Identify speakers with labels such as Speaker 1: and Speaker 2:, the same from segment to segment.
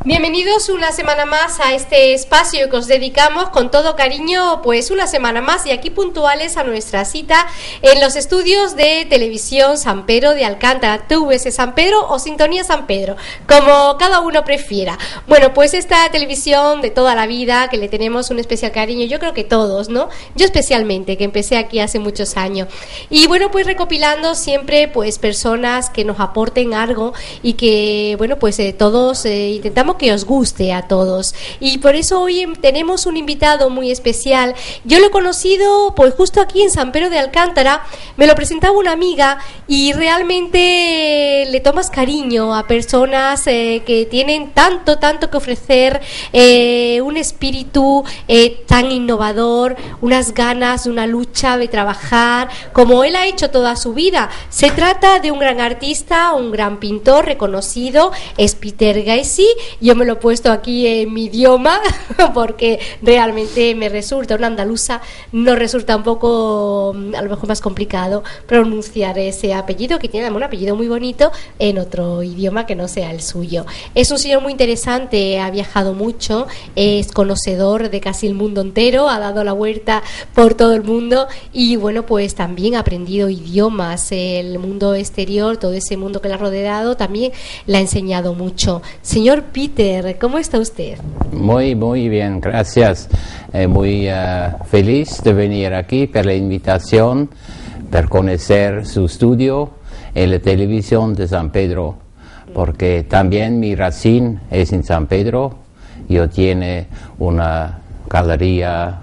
Speaker 1: Bienvenidos una semana más a este espacio que os dedicamos con todo cariño, pues una semana más y aquí puntuales a nuestra cita en los estudios de televisión San Pedro de Alcántara, TVS San Pedro o Sintonía San Pedro, como cada uno prefiera. Bueno, pues esta televisión de toda la vida que le tenemos un especial cariño, yo creo que todos, ¿no? Yo especialmente, que empecé aquí hace muchos años. Y bueno, pues recopilando siempre pues personas que nos aporten algo y que, bueno, pues todos intentamos que os guste a todos, y por eso hoy tenemos un invitado muy especial. Yo lo he conocido pues justo aquí en San Pedro de Alcántara, me lo presentaba una amiga y realmente le tomas cariño a personas que tienen tanto que ofrecer, un espíritu tan innovador, unas ganas, una lucha de trabajar como él ha hecho toda su vida. Se trata de un gran artista, un gran pintor reconocido, es Peter Gaisy. Yo me lo he puesto aquí en mi idioma porque realmente me resulta, una andaluza no resulta un poco, a lo mejor más complicado pronunciar ese apellido, que tiene un apellido muy bonito en otro idioma que no sea el suyo. Es un señor muy interesante, ha viajado mucho, es conocedor de casi el mundo entero, ha dado la vuelta por todo el mundo y bueno, pues también ha aprendido idiomas, el mundo exterior, todo ese mundo que le ha rodeado también le ha enseñado mucho. Señor Peter, ¿cómo está usted?
Speaker 2: Muy bien, gracias. Muy feliz de venir aquí por la invitación, para conocer su estudio en la televisión de San Pedro, porque también mi racín es en San Pedro. Yo tiene una galería,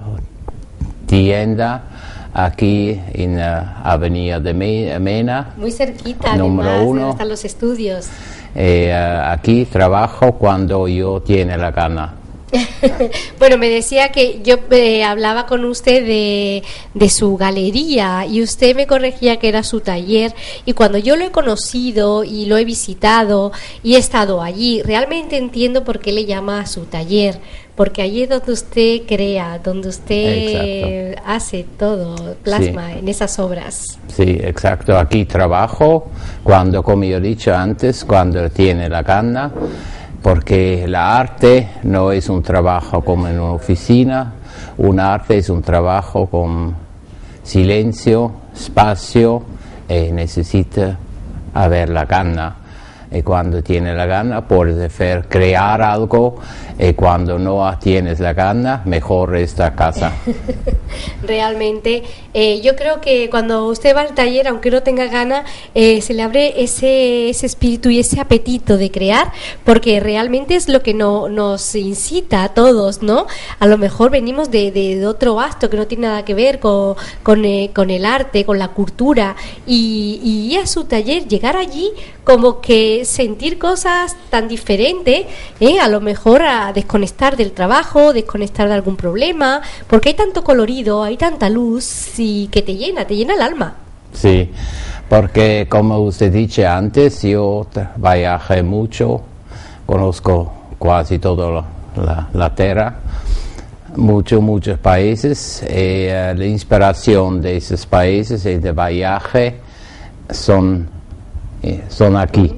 Speaker 2: tienda aquí en Avenida de Mena.
Speaker 1: Muy cerquita,
Speaker 2: número
Speaker 1: además,
Speaker 2: 1.
Speaker 1: están los estudios.
Speaker 2: Aquí trabajo cuando yo tiene la gana.
Speaker 1: Bueno, me decía que yo hablaba con usted de su galería y usted me corregía que era su taller, y cuando yo lo he conocido y lo he visitado y he estado allí, realmente entiendo por qué le llama a su taller, porque allí es donde usted crea, donde usted hace todo, plasma en esas obras.
Speaker 2: Sí, exacto, aquí trabajo cuando, como yo he dicho antes, cuando tiene la gana, porque la arte no es un trabajo como en una oficina, un arte es un trabajo con silencio, espacio, y necesita haber la gana. Y cuando tiene la gana puedes crear algo, y cuando no tienes la gana, mejor esta casa.
Speaker 1: Realmente, yo creo que cuando usted va al taller, aunque no tenga gana, se le abre ese espíritu y ese apetito de crear, porque realmente es lo que nos incita a todos, ¿no? A lo mejor venimos de otro acto que no tiene nada que ver con el arte, con la cultura, y a su taller, llegar allí como que sentir cosas tan diferentes, a lo mejor a desconectar del trabajo, desconectar de algún problema, porque hay tanto colorido, hay tanta luz y que te llena el alma.
Speaker 2: Sí, porque como usted dice antes, yo viajé mucho, conozco casi toda la tierra, muchos países, y la inspiración de esos países y de viaje son aquí.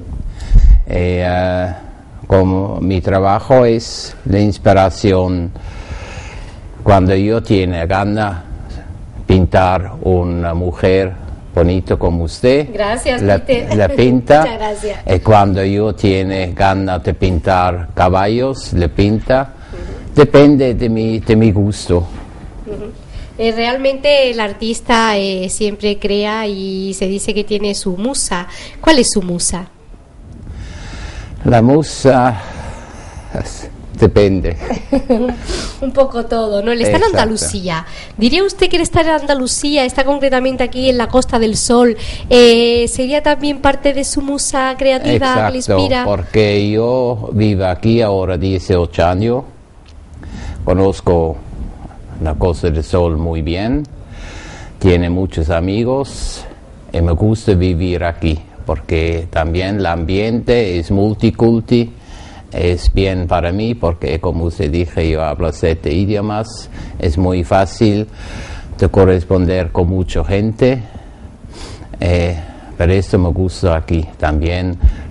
Speaker 2: Como mi trabajo es la inspiración, cuando yo tiene gana pintar una mujer bonita como usted,
Speaker 1: gracias,
Speaker 2: la pinta.
Speaker 1: Muchas gracias.
Speaker 2: Y cuando yo tiene ganas de pintar caballos, le pinta. Depende de mi gusto.
Speaker 1: Realmente el artista siempre crea y se dice que tiene su musa. ¿Cuál es su musa?
Speaker 2: La musa depende.
Speaker 1: Un poco todo, ¿no? Él está en Andalucía. ¿Diría usted que él está en Andalucía, está concretamente aquí en la Costa del Sol? ¿Sería también parte de su musa creativa que le inspira?
Speaker 2: Porque yo vivo aquí ahora 18 años, conozco la Costa del Sol muy bien, tiene muchos amigos y me gusta vivir aquí, porque también el ambiente es multiculti, es bien para mí, porque como usted dije, yo hablo 7 idiomas, es muy fácil de corresponder con mucha gente, pero esto me gusta aquí. También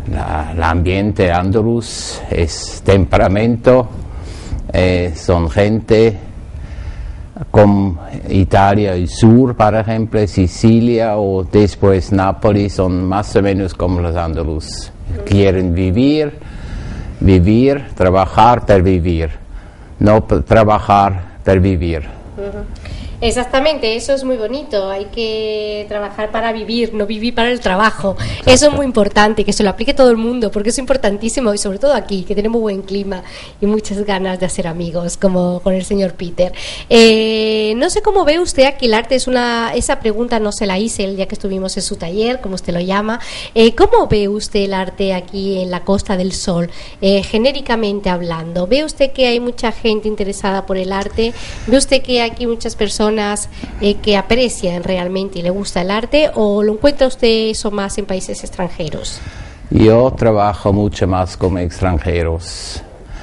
Speaker 2: el ambiente andaluz es temperamento, son gente como Italia y sur, por ejemplo, Sicilia o después Nápoles, son más o menos como los andaluces. Quieren vivir, trabajar para vivir, no trabajar para vivir.
Speaker 1: Exactamente, eso es muy bonito. Hay que trabajar para vivir, no vivir para el trabajo. Exacto. Eso es muy importante, que se lo aplique todo el mundo, porque es importantísimo, y sobre todo aquí, que tenemos buen clima y muchas ganas de hacer amigos, como con el señor Peter. No sé cómo ve usted aquí el arte, esa pregunta no se la hice el día que estuvimos en su taller, como usted lo llama. ¿Cómo ve usted el arte aquí en la Costa del Sol, genéricamente hablando? ¿Ve usted que hay mucha gente interesada por el arte? ¿Ve usted que hay aquí muchas personas que aprecian realmente y le gusta el arte, o lo encuentra usted eso más en países extranjeros?
Speaker 2: Yo trabajo mucho más con extranjeros.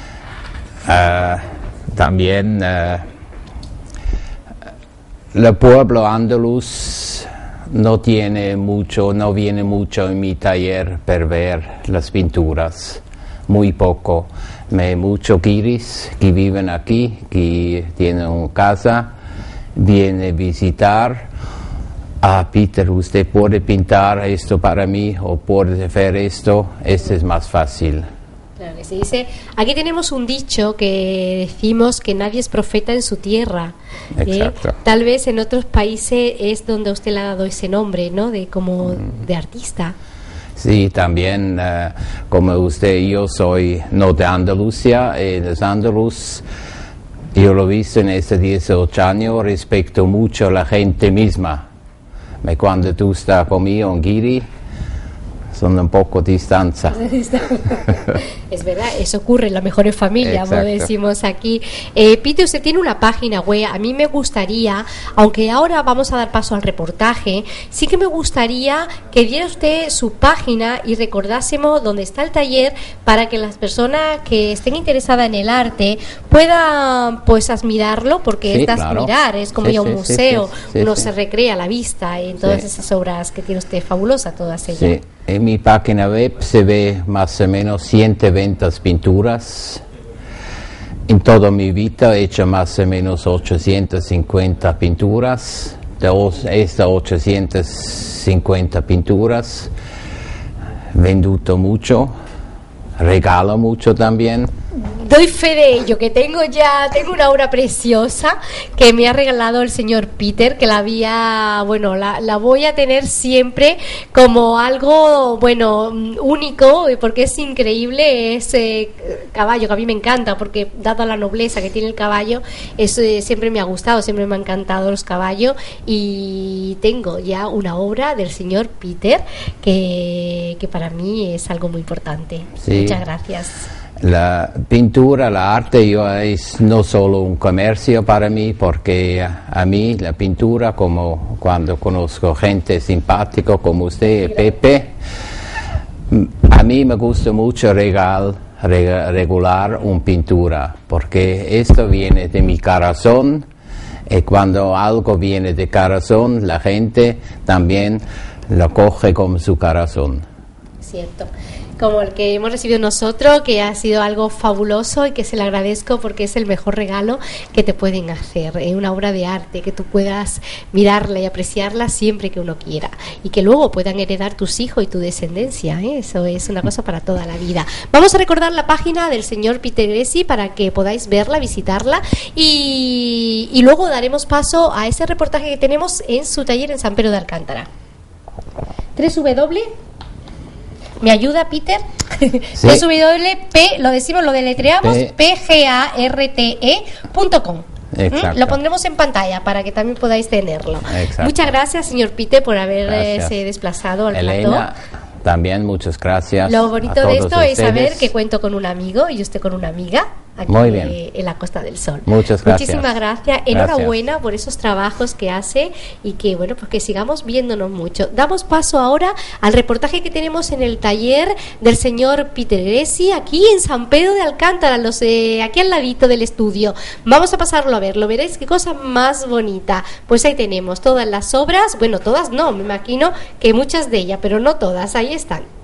Speaker 2: También el pueblo andaluz no viene mucho en mi taller para ver las pinturas, muy poco. Muchos guiris que viven aquí, que tienen una casa, viene a visitar. Peter, usted puede pintar esto para mí o puede hacer esto es más fácil.
Speaker 1: Claro que se dice, aquí tenemos un dicho que decimos que nadie es profeta en su tierra.
Speaker 2: Exacto.
Speaker 1: Tal vez en otros países es donde usted le ha dado ese nombre, ¿no? De artista.
Speaker 2: Sí, también como usted, yo soy no de Andalucía, los andaluz. Yo lo he visto en estos 18 años, respeto mucho a la gente misma. Cuando tú estás conmigo en Guiri, son un poco distancia.
Speaker 1: Es verdad, eso ocurre en las mejores familias, como decimos aquí. Peter, usted tiene una página web. A mí me gustaría, aunque ahora vamos a dar paso al reportaje, sí que me gustaría que diera usted su página y recordásemos dónde está el taller, para que las personas que estén interesadas en el arte puedan pues admirarlo, porque
Speaker 2: sí,
Speaker 1: es de
Speaker 2: claro.
Speaker 1: admirar, es como ya un museo, uno
Speaker 2: sí.
Speaker 1: se recrea la vista en todas esas obras que tiene usted, fabulosas todas ellas.
Speaker 2: Sí. En mi página web se ve más o menos 120 pinturas. En toda mi vida he hecho más o menos 850 pinturas. De estas 850 pinturas, venduto mucho, regalo mucho también.
Speaker 1: Doy fe de ello, que tengo una obra preciosa que me ha regalado el señor Peter, que la voy a tener siempre como algo, único, porque es increíble ese caballo, que a mí me encanta, porque dada la nobleza que tiene el caballo, eso siempre me ha gustado, siempre me han encantado los caballos, y tengo ya una obra del señor Peter que para mí es algo muy importante. Sí. Muchas gracias.
Speaker 2: La pintura, la arte, es no solo un comercio para mí, porque a mí la pintura, como cuando conozco gente simpática como usted, Pepe, a mí me gusta mucho regular una pintura, porque esto viene de mi corazón, y cuando algo viene de corazón, la gente también lo coge como su corazón.
Speaker 1: Cierto. Como el que hemos recibido nosotros, que ha sido algo fabuloso y que se le agradezco, porque es el mejor regalo que te pueden hacer, una obra de arte, que tú puedas mirarla y apreciarla siempre que uno quiera, y que luego puedan heredar tus hijos y tu descendencia, eso es una cosa para toda la vida. Vamos a recordar la página del señor Peter Greci para que podáis verla, visitarla, y luego daremos paso a ese reportaje que tenemos en su taller en San Pedro de Alcántara. ¿Me ayuda, Peter? Sí. Lo deletreamos, pgarte.com. Lo pondremos en pantalla para que también podáis tenerlo. Exacto. Muchas gracias, señor Peter, por haberse desplazado al
Speaker 2: Elena, también muchas gracias.
Speaker 1: Lo bonito de esto es saber que cuento con un amigo y usted con una amiga aquí en la Costa del Sol.
Speaker 2: Muchas gracias.
Speaker 1: Muchísimas gracias. Enhorabuena por esos trabajos que hace, y que pues que sigamos viéndonos mucho. Damos paso ahora al reportaje que tenemos en el taller del señor Peter Greci, aquí en San Pedro de Alcántara, aquí al ladito del estudio. Vamos a pasarlo a ver, lo veréis, qué cosa más bonita. Pues ahí tenemos todas las obras, todas no, me imagino que muchas de ellas, pero no todas, ahí están.